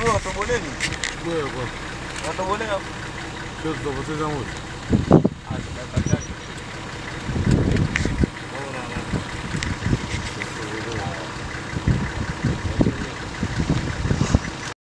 Wewe watoboleni. Wewe kwa. Watoboleni. Sio tutapoteza muda. Acha